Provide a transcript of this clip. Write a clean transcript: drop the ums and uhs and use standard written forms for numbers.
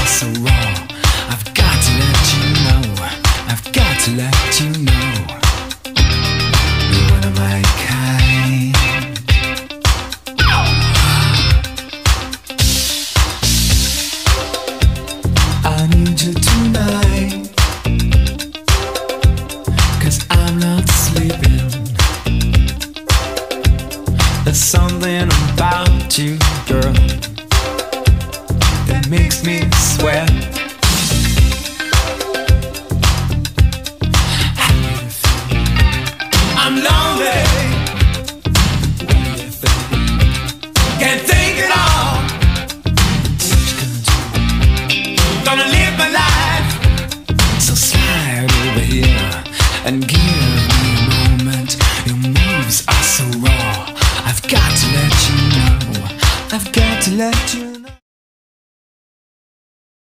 so raw. I've got to let you know, I've got to let you know, you're one of my kind. I need you tonight, 'cause I'm not sleeping. There's something about you, girl, that makes me sweat.